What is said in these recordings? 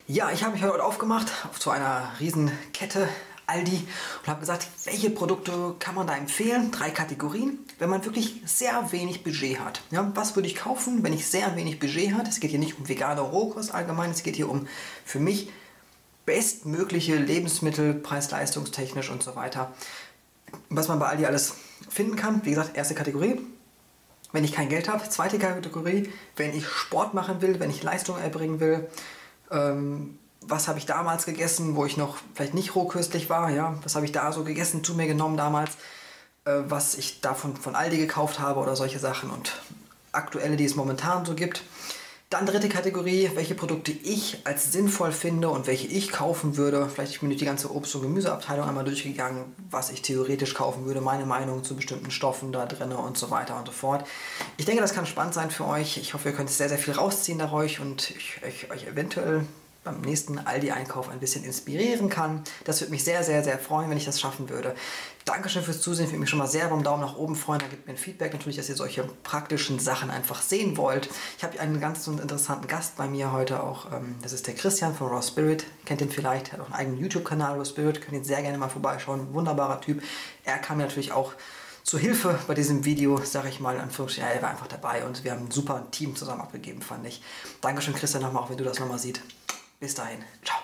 Ja, ich habe mich heute aufgemacht zu einer Riesenkette Aldi und habe gesagt, welche Produkte kann man da empfehlen? 3 Kategorien, wenn man wirklich sehr wenig Budget hat. Ja, was würde ich kaufen, wenn ich sehr wenig Budget habe? Es geht hier nicht um vegane Rohkost allgemein, es geht hier um für mich bestmögliche Lebensmittel, preis-leistungstechnisch und so weiter. Was man bei Aldi alles finden kann. Wie gesagt, erste Kategorie, wenn ich kein Geld habe. Zweite Kategorie, wenn ich Sport machen will, wenn ich Leistung erbringen will. Was habe ich damals gegessen, wo ich noch vielleicht nicht rohköstlich war, ja? Was habe ich da so gegessen, zu mir genommen damals, was ich davon von Aldi gekauft habe oder solche Sachen und aktuelle, die es momentan so gibt. Dann dritte Kategorie, welche Produkte ich als sinnvoll finde und welche ich kaufen würde. Vielleicht bin ich die ganze Obst- und Gemüseabteilung einmal durchgegangen, was ich theoretisch kaufen würde, meine Meinung zu bestimmten Stoffen da drin und so weiter und so fort. Ich denke, das kann spannend sein für euch. Ich hoffe, ihr könnt sehr, sehr viel rausziehen dadurch und ich euch eventuell beim nächsten Aldi-Einkauf ein bisschen inspirieren kann. Das würde mich sehr, sehr, sehr freuen, wenn ich das schaffen würde. Dankeschön fürs Zusehen. Ich würde mich schon mal sehr beim Daumen nach oben freuen. Da gibt mir ein Feedback natürlich, dass ihr solche praktischen Sachen einfach sehen wollt. Ich habe einen ganz interessanten Gast bei mir heute auch. Das ist der Christian von Raw Spirit. Kennt ihn vielleicht. Er hat auch einen eigenen YouTube-Kanal, Raw Spirit. Könnt ihr sehr gerne mal vorbeischauen. Wunderbarer Typ. Er kam mir natürlich auch zur Hilfe bei diesem Video, sage ich mal, in Anführungsstrichen. Er war einfach dabei und wir haben ein super Team zusammen abgegeben, fand ich. Dankeschön, Christian, nochmal, auch wenn du das nochmal siehst. Bis dahin. Ciao.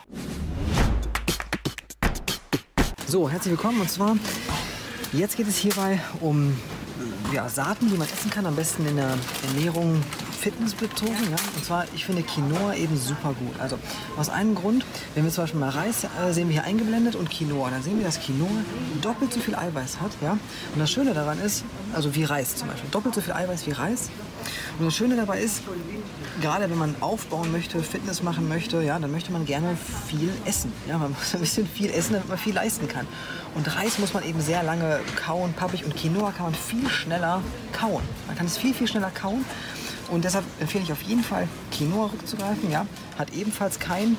So, herzlich willkommen. Und zwar, jetzt geht es hierbei um Saaten, die man essen kann. Am besten in der Ernährung fitnessbezogen. Ja? Und zwar, ich finde Quinoa eben super gut. Also aus einem Grund, wenn wir zum Beispiel mal Reis sehen wir hier eingeblendet und Quinoa. Dann sehen wir, dass Quinoa doppelt so viel Eiweiß hat. Ja? Und das Schöne daran ist, also wie Reis zum Beispiel, doppelt so viel Eiweiß wie Reis. Und das Schöne dabei ist, gerade wenn man aufbauen möchte, Fitness machen möchte, ja, dann möchte man gerne viel essen. Ja, man muss ein bisschen viel essen, damit man viel leisten kann. Und Reis muss man eben sehr lange kauen, pappig, und Quinoa kann man viel schneller kauen. Man kann es viel, viel schneller kauen. Und deshalb empfehle ich auf jeden Fall, Quinoa rückzugreifen. Ja. Hat ebenfalls kein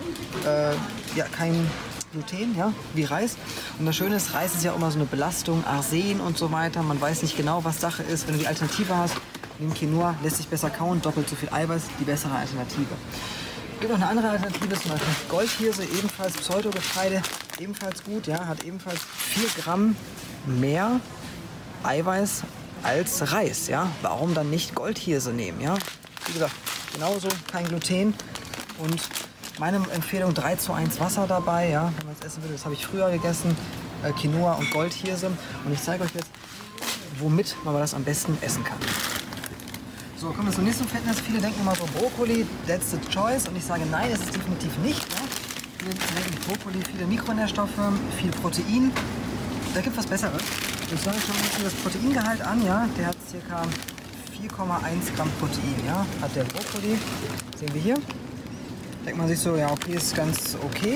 Gluten, ja, wie Reis. Und das Schöne ist, Reis ist ja immer so eine Belastung, Arsen und so weiter. Man weiß nicht genau, was Sache ist. Wenn du die Alternative hast, nimm Quinoa, lässt sich besser kauen, doppelt so viel Eiweiß, die bessere Alternative. Es gibt noch eine andere Alternative, zum Beispiel Goldhirse, ebenfalls Pseudogetreide, ebenfalls gut, ja, hat ebenfalls 4 Gramm mehr Eiweiß als Reis, ja. Warum dann nicht Goldhirse nehmen, ja? Wie gesagt, genauso kein Gluten und meine Empfehlung 3:1 Wasser dabei, ja, wenn man es essen will. Das habe ich früher gegessen, Quinoa und Goldhirse. Und ich zeige euch jetzt, womit man das am besten essen kann. So, kommen wir zum nächsten Fitness. Viele denken immer so, Brokkoli, that's the choice. Und ich sage, nein, das ist definitiv nicht. Ja? Viele denken, Brokkoli, viele Mikronährstoffe, viel Protein. Da gibt es was Besseres. Ich sage schon ein bisschen das Proteingehalt an. Ja? Der hat ca. 4,1 Gramm Protein. Ja? Hat der Brokkoli. Sehen wir hier. Denkt man sich so, ja, okay, ist ganz okay.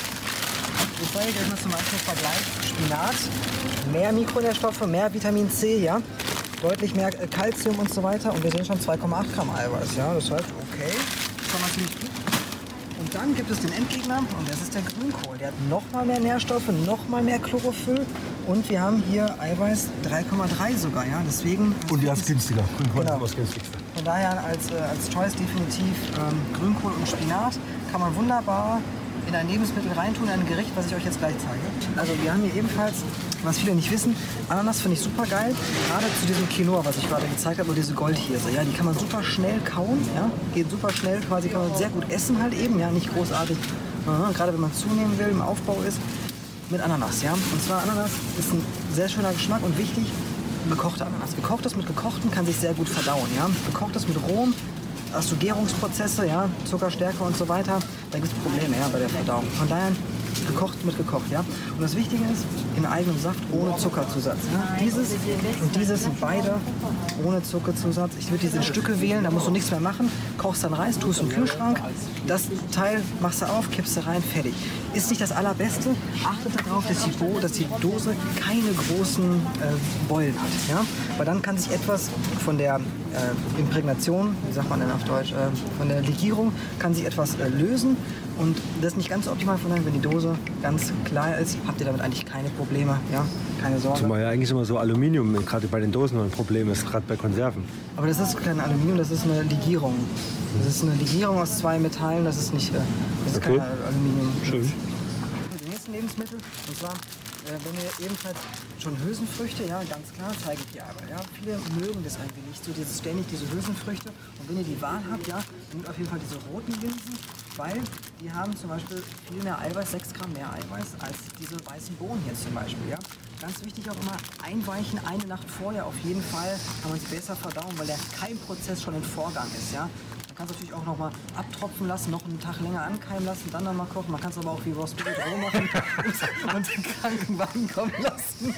Ich zeige euch mal zum Beispiel Vergleich Spinat. Mehr Mikronährstoffe, mehr Vitamin C, ja. Deutlich mehr Kalzium und so weiter. Und wir sehen schon 2,8 Gramm Eiweiß, ja. Das heißt, okay, schon mal ziemlich gut. Und dann gibt es den Endgegner und das ist der Grünkohl. Der hat noch mal mehr Nährstoffe, noch mal mehr Chlorophyll. Und wir haben hier Eiweiß 3,3 sogar, ja. Deswegen. Und der ist günstiger. Grünkohl ist das günstigste. Von daher als Choice definitiv Grünkohl und Spinat kann man wunderbar in ein Lebensmittel reintun, in ein Gericht, was ich euch jetzt gleich zeige. Also wir haben hier ebenfalls, was viele nicht wissen, Ananas finde ich super geil. Gerade zu diesem Quinoa, was ich gerade gezeigt habe, oder diese Goldhirse. Ja, die kann man super schnell kauen, ja, geht super schnell, quasi kann man sehr gut essen halt eben, ja, nicht großartig. Gerade wenn man zunehmen will, im Aufbau ist, mit Ananas, ja. Und zwar Ananas ist ein sehr schöner Geschmack und wichtig, gekochte Ananas. Gekochtes mit gekochten kann sich sehr gut verdauen, ja. Gekochtes mit rohem, hast du Gärungsprozesse, ja, Zuckerstärke und so weiter, da gibt es Probleme, ja, bei der Verdauung. Von daher gekocht mit gekocht, ja. Und das Wichtige ist, in eigenem Saft ohne Zuckerzusatz. Ja? Dieses und dieses sind beide ohne Zuckerzusatz. Ich würde diese in Stücke wählen, da musst du nichts mehr machen. Kochst dann Reis, tust im Kühlschrank. Das Teil machst du auf, kippst du rein, fertig. Ist nicht das Allerbeste. Achtet darauf, dass die Dose keine großen Beulen hat. Ja? Weil dann kann sich etwas von der Imprägnation, wie sagt man denn auf Deutsch, von der Legierung, kann sich etwas lösen. Und das ist nicht ganz so optimal von daher, wenn die Dose ganz klar ist, habt ihr damit eigentlich keine Probleme, ja, keine Sorge. Zumal ja eigentlich immer so Aluminium, gerade bei den Dosen, ein Problem ist, gerade bei Konserven. Aber das ist kein Aluminium, das ist eine Legierung. Das ist eine Legierung aus 2 Metallen. teilen, das ist nicht, das ist Okay. kein Aluminium. Schön. Die nächsten Lebensmittel, und zwar, wenn wir ebenfalls schon Hülsenfrüchte, ja, ganz klar, zeige ich dir aber, ja. Viele mögen das irgendwie nicht, so ständig diese Hülsenfrüchte. Und wenn ihr die Wahl habt, ja, dann nehmt auf jeden Fall diese roten Linsen, weil die haben zum Beispiel viel mehr Eiweiß, 6 Gramm mehr Eiweiß als diese weißen Bohnen hier zum Beispiel, ja. Ganz wichtig auch immer einweichen, eine Nacht vorher auf jeden Fall, kann man sie besser verdauen, weil der Keimprozess schon im Vorgang ist, ja. Man kann es natürlich auch noch mal abtropfen lassen, noch einen Tag länger ankeimen lassen, dann noch mal kochen. Man kann es aber auch wie Raw Spirit auch machen und den Krankenwagen kommen lassen.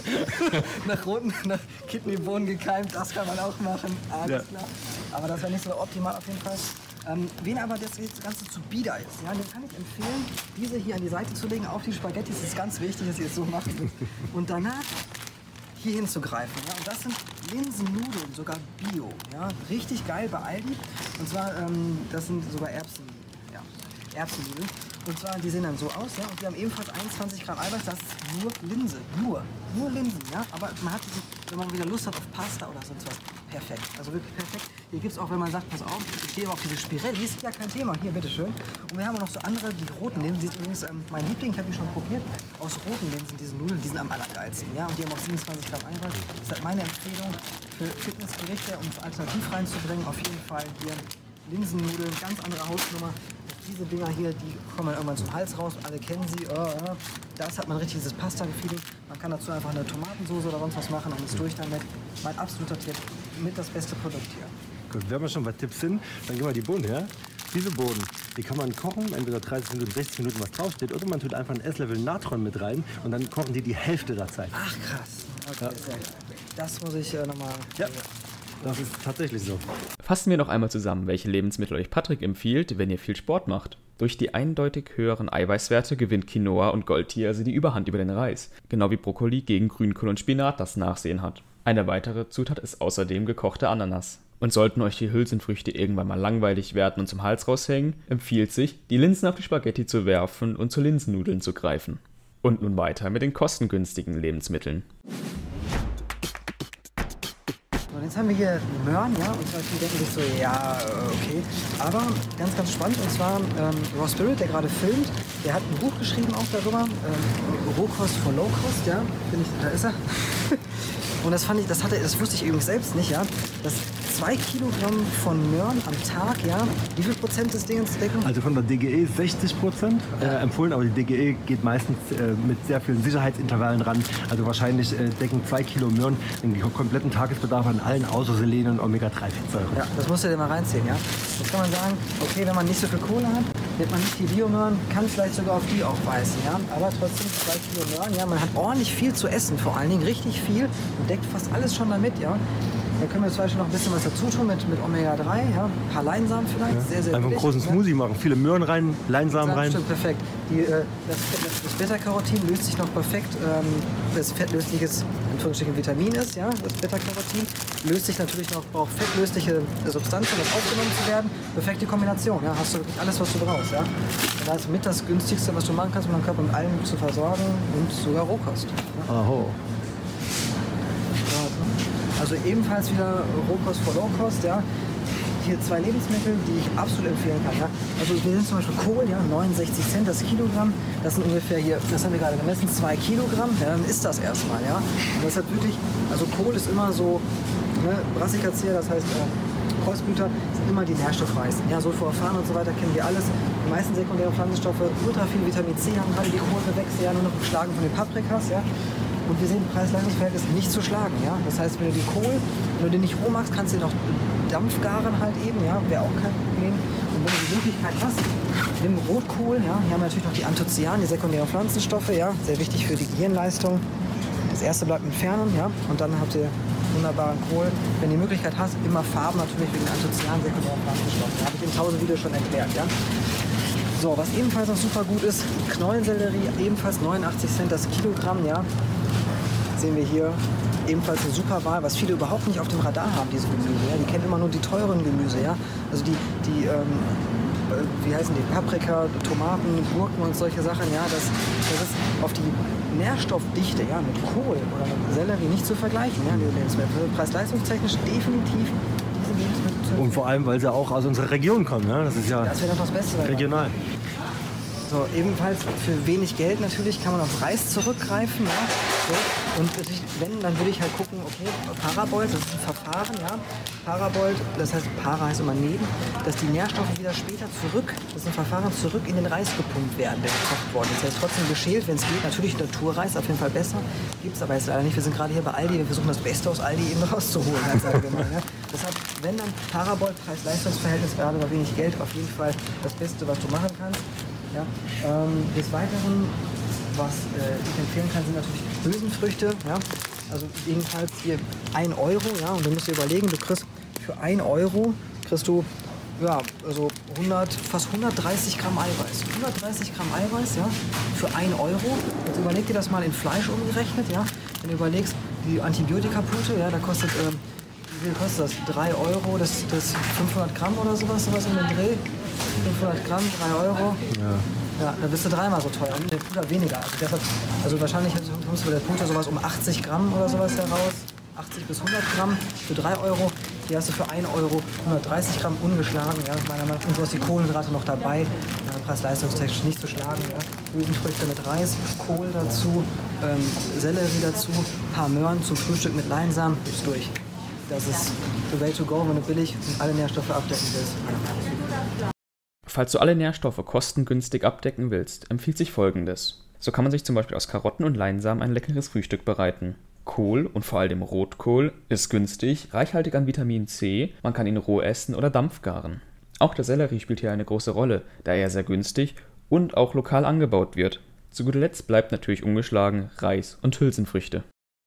nach Kidneybohnen gekeimt, das kann man auch machen, alles klar. Aber das wäre nicht so optimal auf jeden Fall. Wen aber das Ganze zu bieder ist, ja, den kann ich empfehlen, diese hier an die Seite zu legen, auf die Spaghetti. Es ist ganz wichtig, dass ihr es so macht. Und danach hier hinzugreifen. Ja? Und das sind Linsennudeln, sogar Bio. Ja? Richtig geil bei Aldi. Und zwar, das sind sogar Erbsennudeln. Und zwar, die sehen dann so aus, ja, und die haben ebenfalls 21 Gramm Eiweiß, das ist nur Linse, nur Linsen, ja, aber man hat diese, wenn man wieder Lust hat auf Pasta oder sonst was, perfekt, also wirklich perfekt. Hier gibt es auch, wenn man sagt, pass auf, ich stehe auf diese Spirellis, ja, kein Thema, hier, bitteschön. Und wir haben auch noch so andere, die roten Linsen, die sind übrigens mein Liebling, ich habe die schon probiert, aus roten Linsen, diese Nudeln, die sind am allergeilsten, ja, und die haben auch 27 Gramm Eiweiß. Das ist halt meine Empfehlung für Fitnessgerichte, um es alternativ reinzubringen, auf jeden Fall hier Linsennudeln, ganz andere Hausnummer. Diese Dinger hier, die kommen dann irgendwann zum Hals raus, alle kennen sie. Das hat man richtig dieses Pasta-Feeling. Man kann dazu einfach eine Tomatensauce oder sonst was machen und ist durch damit. Mein absoluter Tipp, mit das beste Produkt hier. Gut, wenn wir schon bei Tipps sind, dann gehen wir die Bohnen her. Diese Bohnen, die kann man kochen, entweder 30 Minuten, 60 Minuten, was draufsteht, oder man tut einfach einen Esslöffel Natron mit rein und dann kochen die Hälfte der Zeit. Ach krass, okay, sehr gut. Das muss ich nochmal... Ja. Das ist tatsächlich so. Fassen wir noch einmal zusammen, welche Lebensmittel euch Patrick empfiehlt, wenn ihr viel Sport macht. Durch die eindeutig höheren Eiweißwerte gewinnt Quinoa und Goldtier also die Überhand über den Reis, genau wie Brokkoli gegen Grünkohl und Spinat das Nachsehen hat. Eine weitere Zutat ist außerdem gekochte Ananas. Und sollten euch die Hülsenfrüchte irgendwann mal langweilig werden und zum Hals raushängen, empfiehlt sich, die Linsen auf die Spaghetti zu werfen und zu Linsennudeln zu greifen. Und nun weiter mit den kostengünstigen Lebensmitteln. Jetzt haben wir hier Möhren, ja, und zwar viele denken sich so, ja, okay. Aber ganz spannend, und zwar Raw Spirit, der gerade filmt, der hat ein Buch geschrieben auch darüber, Rohkost for Low Cost, ja, da ist er. Und das wusste ich übrigens selbst nicht, ja, dass 2 Kilogramm von Möhren am Tag, ja, wie viel Prozent des Dingens decken? Also von der DGE 60% empfohlen, aber die DGE geht meistens mit sehr vielen Sicherheitsintervallen ran. Also wahrscheinlich decken 2 Kilo Möhren den kompletten Tagesbedarf an allen außer Selen und Omega-3-Fettsäuren. Ja, das musst du dir mal reinziehen, ja. Jetzt kann man sagen, okay, wenn man nicht so viel Kohle hat, nimmt man nicht die Biomöhren, kann vielleicht sogar auf die auch beißen, ja. Aber trotzdem 2 Kilo Möhren, ja, man hat ordentlich viel zu essen, vor allen Dingen richtig viel und deckt fast alles schon damit, ja. Da können wir zum Beispiel noch ein bisschen was dazu tun mit Omega-3, ja, ein paar Leinsamen vielleicht, sehr Einfach einen billig, großen Smoothie machen, viele Möhren rein, Leinsamen rein. Stimmt, perfekt. Das Beta-Carotin löst sich noch perfekt, das fettlösliches Vitamin ist, ja, das Beta-Carotin, löst sich natürlich noch, braucht fettlösliche Substanzen, um aufgenommen zu werden. Perfekte Kombination, ja, hast du wirklich alles, was du brauchst, ja. Und das ist mit das günstigste, was du machen kannst, um deinen Körper mit allem zu versorgen und sogar Rohkost. Ja. Aho. Also ebenfalls wieder Rohkost for Low Cost, ja. Hier 2 Lebensmittel, die ich absolut empfehlen kann, ja. Also wir sind zum Beispiel Kohl, ja, 69 Cent das Kilogramm. Das sind ungefähr hier, das haben wir gerade gemessen, 2 Kilogramm. Ja, dann ist das erstmal, ja. Und das hat wirklich, also Kohl ist immer so, ne, Brassicacea, das heißt Kreuzblüter, sind immer die nährstoffreichsten. Ja, Sulforaphane und so weiter kennen wir alles. Die meisten sekundären Pflanzenstoffe, ultra viel Vitamin C haben gerade die Kohlgewächse, ja, nur noch geschlagen von den Paprikas, ja. Und wir sehen, Preis-Leistungs-Verhältnis nicht zu schlagen, ja. Das heißt, wenn du die Kohl, wenn du den nicht roh magst, kannst du den auch Dampfgaren halt eben, ja, wäre auch kein Problem. Und wenn du die Möglichkeit hast, nimm Rotkohl, ja, hier haben wir natürlich noch die Anthocyanen, die sekundären Pflanzenstoffe, ja, sehr wichtig für die Gehirnleistung. Das erste bleibt entfernen, ja, und dann habt ihr wunderbaren Kohl. Wenn du die Möglichkeit hast, immer Farben natürlich wegen Anthocyanen, sekundären Pflanzenstoffen. Da habe ich in 1000 Videos schon erklärt, ja. So, was ebenfalls noch super gut ist, Knollensellerie, ebenfalls 89 Cent das Kilogramm, ja. Sehen wir hier ebenfalls eine super Wahl, was viele überhaupt nicht auf dem Radar haben, diese Gemüse. Ja? Die kennen immer nur die teuren Gemüse. Ja? Also wie heißen die? Paprika, Tomaten, Gurken und solche Sachen. Ja? Das ist auf die Nährstoffdichte, ja, mit Kohl oder mit Sellerie nicht zu vergleichen. Ja? Die Lebensmittel. Preis-leistungstechnisch definitiv diese Lebensmittel zu Und vor allem, weil sie auch aus unserer Region kommen. Ne? Das ist ja Das wäre doch das Beste. regional. So, ebenfalls für wenig Geld natürlich kann man auf Reis zurückgreifen. Ja? So. Und natürlich, wenn, dann würde ich halt gucken, okay, Parabolt, das ist ein Verfahren, ja. Parabolt, das heißt, Para heißt immer neben, dass die Nährstoffe wieder später zurück, das ist ein Verfahren, zurück in den Reis gepumpt werden, der gekocht worden ist. Das heißt, trotzdem geschält, wenn es geht, natürlich Naturreis, auf jeden Fall besser. Gibt es aber jetzt leider nicht. Wir sind gerade hier bei Aldi, wir versuchen das Beste aus Aldi eben rauszuholen, ganz allgemein. Ja. Deshalb, wenn dann Parabolt, Preis-Leistungs-Verhältnis, gerade bei wenig Geld, auf jeden Fall das Beste, was du machen kannst. Ja. Des Weiteren, was ich empfehlen kann, sind natürlich Hülsenfrüchte. Ja. Also jedenfalls hier 1 €, ja, und du musst dir überlegen, du kriegst für 1 € kriegst du ja, also fast 130 Gramm Eiweiß. 130 Gramm Eiweiß, ja, für 1 €. Jetzt überleg dir das mal in Fleisch umgerechnet, ja. Wenn du überlegst, die Antibiotikapute, ja, da kostet, wie viel kostet das? 3 €, das 500 Gramm oder sowas in den Dreh. 500 Gramm, 3 €. Ja, dann bist du dreimal so teuer. Und der Puder weniger. Also wahrscheinlich kommst du bei der Pute sowas um 80 Gramm oder sowas heraus. 80 bis 100 Gramm für 3 €. Hier hast du für 1 € 130 Gramm ungeschlagen. Ja, meiner Meinung nach. Und du hast die Kohlenhydrate noch dabei. Ja, preis-leistungstechnisch nicht zu schlagen. Ja. Hülsenfrüchte mit Reis, Kohl dazu, Sellerie dazu, paar Möhren zum Frühstück mit Leinsamen. Ist durch. Das ist the way to go, wenn du billig und alle Nährstoffe abdecken willst. Falls du alle Nährstoffe kostengünstig abdecken willst, empfiehlt sich Folgendes. So kann man sich zum Beispiel aus Karotten und Leinsamen ein leckeres Frühstück bereiten. Kohl und vor allem Rotkohl ist günstig, reichhaltig an Vitamin C, man kann ihn roh essen oder dampfgaren. Auch der Sellerie spielt hier eine große Rolle, da er sehr günstig und auch lokal angebaut wird. Zu guter Letzt bleibt natürlich ungeschlagen Reis und Hülsenfrüchte.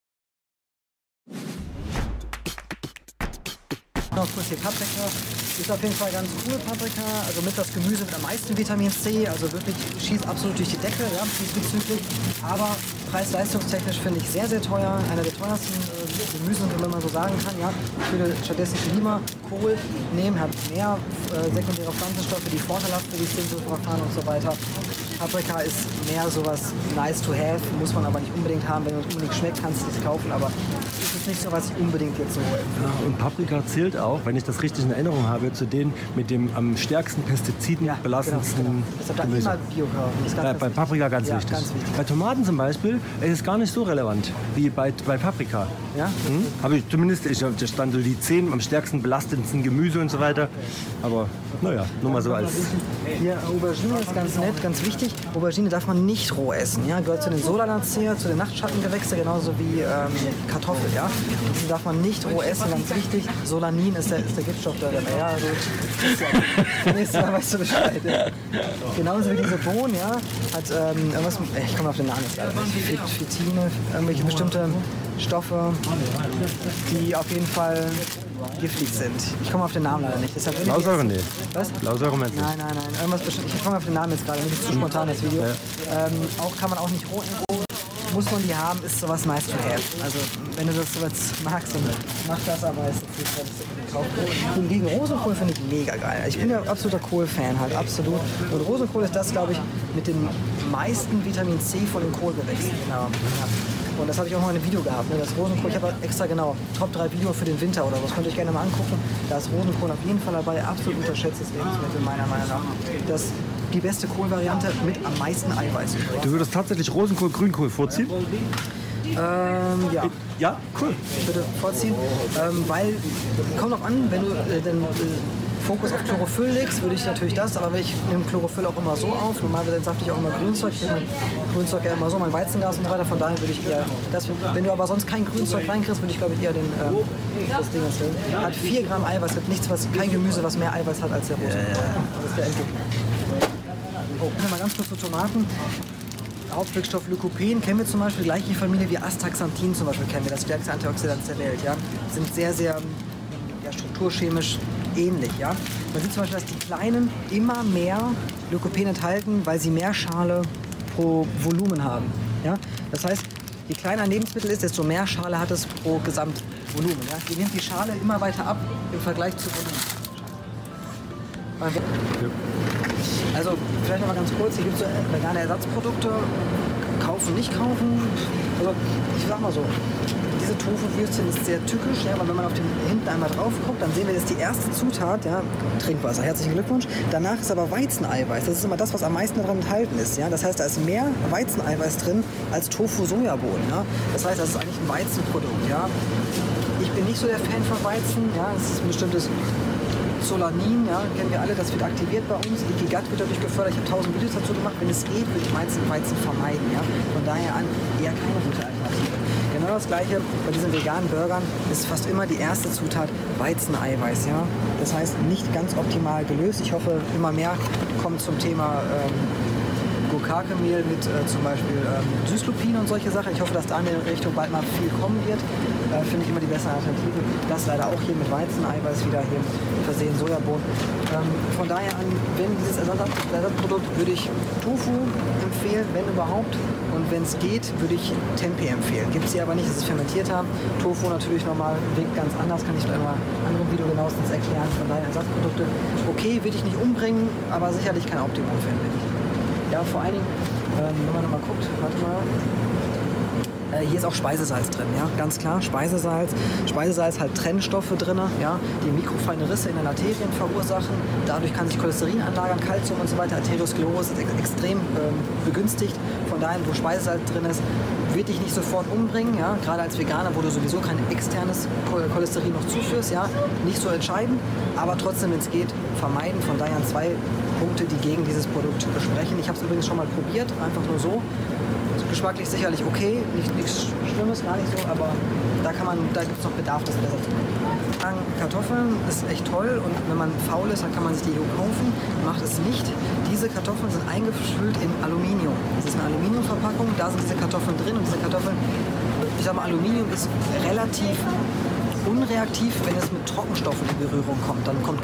Noch kurz hier Paprika. Ist auf jeden Fall ganz cool, Paprika. Also mit das Gemüse mit am meisten Vitamin C. Also wirklich schießt absolut durch die Decke, ja, diesbezüglich. Aber preis-leistungstechnisch finde ich sehr, sehr teuer. Einer der teuersten Gemüse, wenn man so sagen kann. Ja. Ich würde stattdessen lieber Kohl nehmen, hat mehr sekundäre Pflanzenstoffe, die vorteilhaft für die Stimmverfahren und so weiter. Paprika ist mehr sowas nice to have, muss man aber nicht unbedingt haben. Wenn es unbedingt schmeckt, kannst du es kaufen, aber es ist nicht so, was ich unbedingt jetzt so hole. Ja, und Paprika zählt auch, wenn ich das richtig in Erinnerung habe, zu denen mit dem am stärksten Pestiziden belassensten Genau. Deshalb dann immer Bio kaufen. Das ist ganz bei Paprika ganz wichtig. Ganz wichtig. Bei Tomaten zum Beispiel ist es gar nicht so relevant wie bei Paprika. Ja? Habe ich zumindest, da stand so die 10 am stärksten belastendsten Gemüse und so weiter. Aber naja, nur mal so als... Hier, Aubergine ist ganz nett, ganz wichtig. Aubergine darf man nicht roh essen. Ja? Gehört zu den Solanacea, zu den Nachtschattengewächse, genauso wie Kartoffel. Ja? Die darf man nicht roh essen, ganz wichtig. Solanin ist der Giftstoff da drin. Ja, also, nächstes Mal weißt du Bescheid. Ja. Genauso wie diese Bohnen, ja, hat irgendwas, ich komme auf den Namen jetzt leider nicht, Phytine, irgendwelche bestimmte Stoffe, die auf jeden Fall giftig sind. Ich komme auf den Namen leider nicht. Blausäure nicht. Was? Blausäure meinst du? Nein. Irgendwas bestimmt. Ich komme auf den Namen jetzt gerade, nicht zu spontan das Video. Ja. Auch kann man auch nicht roh muss man die haben, ist sowas nice to have. Also wenn du das sowas magst, dann mach das, aber es ist nicht, was ich gekauft. Gegen Rosenkohl finde ich mega geil. Ich bin ja absoluter Kohl-Fan, halt absolut. Und Rosenkohl ist das, glaube ich, mit dem meisten Vitamin C von den Kohlgewächsen. Genau. Ja. Und das habe ich auch noch in einem Video gehabt. Ne? Das Rosenkohl, ich habe extra genau Top 3 Video für den Winter oder was, könnt ihr euch gerne mal angucken. Da ist Rosenkohl auf jeden Fall dabei, absolut unterschätztes Lebensmittel meiner Meinung nach. Das die beste Kohlvariante mit am meisten Eiweiß. Du würdest tatsächlich Rosenkohl, Grünkohl vorziehen? Ja. Ja, cool. Ich würde vorziehen, weil, kommt noch an, wenn du den Fokus auf Chlorophyll legst, würde ich natürlich das, aber ich nehme Chlorophyll auch immer so auf. Normalerweise safte ich auch immer Grünzeug. Ich nehme Grünzeug ja immer so, mein Weizengas und so weiter. Von daher würde ich eher das, wenn du aber sonst kein Grünzeug reinkriegst, würde ich glaube ich eher das Ding erzählen. Hat 4 Gramm Eiweiß, hat nichts, kein Gemüse, was mehr Eiweiß hat als der Rosenkohl. Das ist der Endgegner. Oh, mal ganz kurz zu Tomaten. Hauptwirkstoff Lycopen kennen wir zum Beispiel, gleiche Familie wie Astaxanthin zum Beispiel kennen wir, das stärkste Antioxidant der Welt. Ja? Sind sehr, sehr strukturchemisch ähnlich. Ja? Man sieht zum Beispiel, dass die Kleinen immer mehr Lycopen enthalten, weil sie mehr Schale pro Volumen haben. Ja? Das heißt, je kleiner ein Lebensmittel ist, desto mehr Schale hat es pro Gesamtvolumen. Ja? Die nimmt die Schale immer weiter ab im Vergleich zu Volumen. Also vielleicht noch mal ganz kurz, hier gibt es vegane Ersatzprodukte, Kaufen, nicht kaufen. Also, ich sag mal so, diese Tofu-Würstchen ist sehr tückisch, ja, aber wenn man auf den hinten einmal drauf guckt, dann sehen wir, das ist die erste Zutat, ja, Trinkwasser, herzlichen Glückwunsch. Danach ist aber Weizeneiweiß, das ist immer das, was am meisten daran enthalten ist, ja. Das heißt, da ist mehr Weizeneiweiß drin als Tofu-Sojabohnen, ja. Das heißt, das ist eigentlich ein Weizenprodukt, ja. Ich bin nicht so der Fan von Weizen, ja, es ist ein bestimmtes Solanin, ja, kennen wir alle, das wird aktiviert bei uns. Leaky Gut wird dadurch gefördert. Ich habe 1000 Videos dazu gemacht. Wenn es geht, würde ich Weizen vermeiden. Ja. Von daher an eher keine gute Alternative. Genau das gleiche bei diesen veganen Burgern ist fast immer die erste Zutat Weizeneiweiß. Ja. Das heißt, nicht ganz optimal gelöst. Ich hoffe, immer mehr kommt zum Thema Gurkake-Mehl mit zum Beispiel Süßlupin und solche Sachen. Ich hoffe, dass da in der Richtung bald mal viel kommen wird. Finde ich immer die bessere Alternative. Das leider auch hier mit Weizeneiweiß wieder hier versehen, Sojabohnen. Von daher an, wenn dieses Ersatzprodukt, würde ich Tofu empfehlen, wenn überhaupt. Und wenn es geht, würde ich Tempeh empfehlen. Gibt es hier aber nicht, das ist fermentierter. Tofu natürlich nochmal wirkt ganz anders, kann ich in einem anderen Video genauestens erklären. Von daher Ersatzprodukte. Okay, würde ich nicht umbringen, aber sicherlich kein Optimum, finde ich. Ja, vor allen Dingen, wenn man nochmal guckt, warte mal. Hier ist auch Speisesalz drin, ja, ganz klar, Speisesalz. Speisesalz hat Trennstoffe drin, ja, die mikrofeine Risse in den Arterien verursachen. Dadurch kann sich Cholesterin anlagern, Kalzium und so weiter. Arteriosklerose ist extrem begünstigt. Von daher, wo Speisesalz drin ist, wird dich nicht sofort umbringen, ja, gerade als Veganer, wo du sowieso kein externes Cholesterin noch zuführst, ja, nicht so entscheidend, aber trotzdem, wenn es geht, vermeiden. Von daher 2 Punkte, die gegen dieses Produkt sprechen. Ich habe es übrigens schon mal probiert, einfach nur so. Geschmacklich sicherlich okay, nichts Schlimmes, gar nicht so, aber da gibt es noch Bedarf, das besser zu machen. Kartoffeln ist echt toll und wenn man faul ist, dann kann man sich die kaufen. Macht es nicht. Diese Kartoffeln sind eingefüllt in Aluminium. Das ist eine Aluminiumverpackung, da sind diese Kartoffeln drin und diese Kartoffeln, ich sag mal, Aluminium ist relativ unreaktiv, wenn es mit Trockenstoffen in Berührung kommt. Dann kommt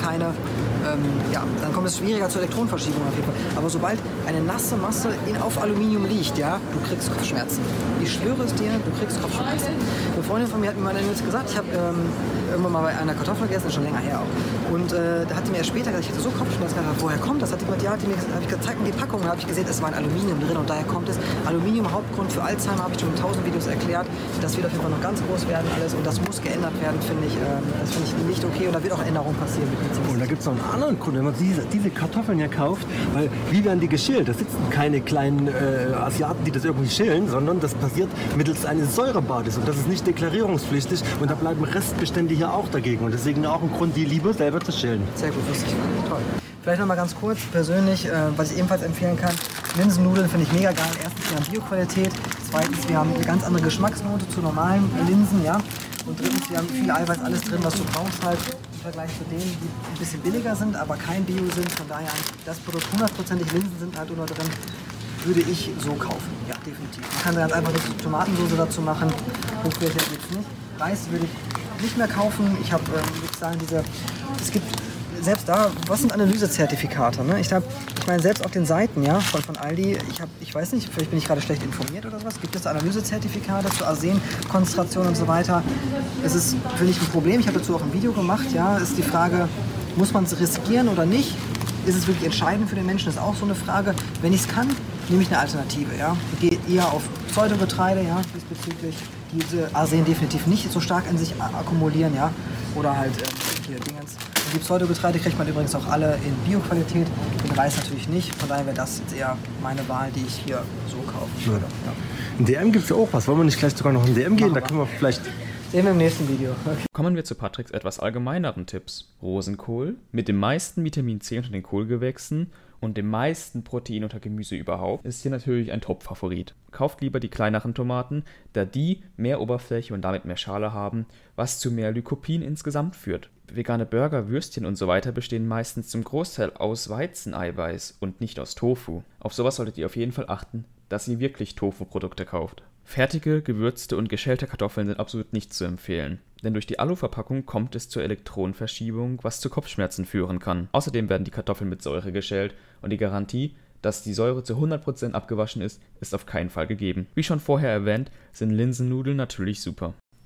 dann kommt es schwieriger zur Elektronenverschiebung auf jeden Fall. Aber sobald eine nasse Masse auf Aluminium liegt, ja, du kriegst Kopfschmerzen. Ich schwöre es dir, du kriegst Kopfschmerzen. Eine Freundin von mir hat mir mal gesagt, ich habe irgendwann mal bei einer Kartoffel gegessen, ist schon länger her auch. Und da hat sie mir erst später gesagt, ich hatte so Kopfschmerzen gehabt, woher kommt das? Hat die gesagt, habe ich gezeigt mir die Packung und habe ich gesehen, es war ein Aluminium drin und daher kommt es. Aluminium, Hauptgrund für Alzheimer, habe ich schon in 1000 Videos erklärt. Das wird auf jeden Fall noch ganz groß werden alles und das muss geändert werden, finde ich. Das finde ich nicht okay und da wird auch Änderung passieren. Und da gibt es noch einen anderen Grund, wenn man diese Kartoffeln ja kauft, weil wie werden die geschält? Da sitzen keine kleinen Asiaten, die das irgendwie schälen, sondern das passiert mittels eines Säurebades und das ist nicht deklarierungspflichtig und da bleiben Restbestände hier auch dagegen und deswegen auch ein Grund, die lieber selber zu schälen. Sehr gut, wusste ich gar nicht. Toll. Vielleicht noch mal ganz kurz persönlich, was ich ebenfalls empfehlen kann. Linsennudeln finde ich mega geil. Erstens, wir haben Bioqualität. Zweitens, wir haben eine ganz andere Geschmacksnote zu normalen Linsen, ja. Und drittens, wir haben viel Eiweiß, alles drin, was du brauchst halt im Vergleich zu denen, die ein bisschen billiger sind, aber kein Bio sind. Von daher, das Produkt 100%ig Linsen sind halt nur drin, würde ich so kaufen. Ja, definitiv. Man kann ganz einfach eine Tomatensauce dazu machen. Hochwertig geht es nicht. Reis würde ich nicht mehr kaufen. Ich habe, würde ich sagen, es gibt selbst da, was sind Analysezertifikate? Ne? Ich meine, selbst auf den Seiten, ja, von Aldi, ich weiß nicht, vielleicht bin ich gerade schlecht informiert oder sowas, gibt es Analysezertifikate zur Arsenkonzentration und so weiter. Es ist, finde ich, ein Problem. Ich habe dazu auch ein Video gemacht, ja, ist die Frage, muss man es riskieren oder nicht? Ist es wirklich entscheidend für den Menschen? Das ist auch so eine Frage. Wenn ich es kann, nehme ich eine Alternative, ja. Ich gehe eher auf Pseudogetreide, ja, diesbezüglich. Diese Arsen definitiv nicht so stark in sich akkumulieren, ja. Oder halt hier Dingens. Die Pseudogetreide kriegt man übrigens auch alle in Bioqualität, den Reis natürlich nicht. Von daher wäre das jetzt eher meine Wahl, die ich hier so kaufen würde. Ja. In DM gibt es ja auch was. Wollen wir nicht gleich sogar noch in DM gehen? Da können wir vielleicht... Sehen wir im nächsten Video. Okay. Kommen wir zu Patricks etwas allgemeineren Tipps. Rosenkohl mit dem meisten Vitamin C unter den Kohlgewächsen und dem meisten Protein unter Gemüse überhaupt ist hier natürlich ein Top-Favorit. Kauft lieber die kleineren Tomaten, da die mehr Oberfläche und damit mehr Schale haben, was zu mehr Lycopin insgesamt führt. Vegane Burger, Würstchen und so weiter bestehen meistens zum Großteil aus Weizeneiweiß und nicht aus Tofu. Auf sowas solltet ihr auf jeden Fall achten, dass ihr wirklich Tofu-Produkte kauft. Fertige, gewürzte und geschälte Kartoffeln sind absolut nicht zu empfehlen, denn durch die Aluverpackung kommt es zur Elektronenverschiebung, was zu Kopfschmerzen führen kann. Außerdem werden die Kartoffeln mit Säure geschält und die Garantie, dass die Säure zu 100% abgewaschen ist, ist auf keinen Fall gegeben. Wie schon vorher erwähnt, sind Linsennudeln natürlich super.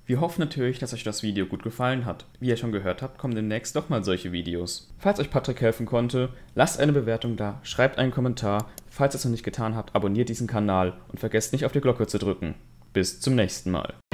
Wir hoffen natürlich, dass euch das Video gut gefallen hat. Wie ihr schon gehört habt, kommen demnächst nochmal solche Videos. Falls euch Patrick helfen konnte, lasst eine Bewertung da, schreibt einen Kommentar. Falls ihr es noch nicht getan habt, abonniert diesen Kanal und vergesst nicht auf die Glocke zu drücken. Bis zum nächsten Mal.